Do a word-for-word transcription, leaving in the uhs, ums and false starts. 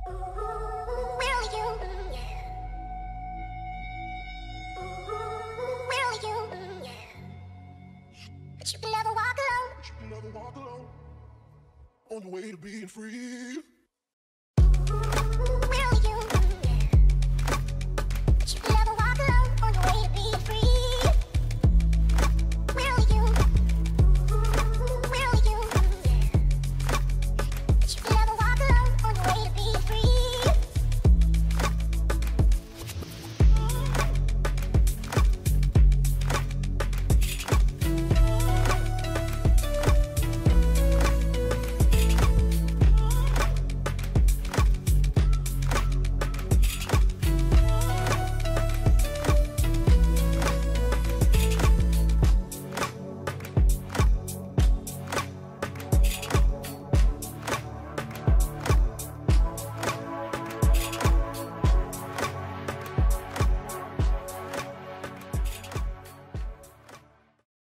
Will you? Will you? But you can never walk alone. But you can never walk alone on the way to being free.